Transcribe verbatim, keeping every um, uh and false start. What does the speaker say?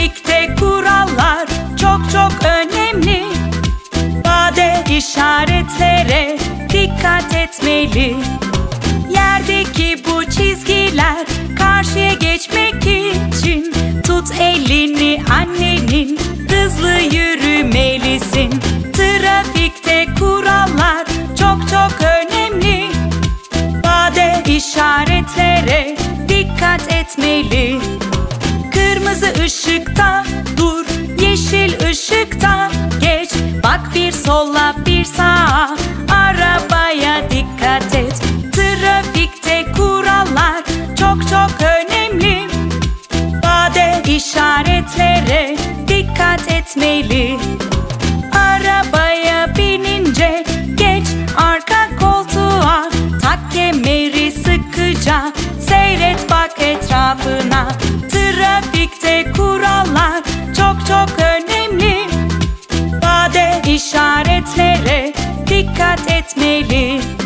Trafikte kurallar çok çok önemli. Vade işaretlere dikkat etmeli. Yerdeki bu çizgiler karşıya geçmek için. Tut elini annenin, hızlı yürümelisin. Trafikte kurallar çok çok önemli. Vade işaretlere dikkat etmeli. Kırmızı ışıkta dur, yeşil ışıkta geç. Bak bir sola bir sağa, arabaya dikkat et. Trafikte kurallar çok çok önemli. Vade işaretlere dikkat etmeli. Arabaya binince geç arka koltuğa. Tak kemeri sıkıca, seyret bak etrafına. Trafikte kurallar çok çok önemli. Vade işaretlere dikkat etmeli.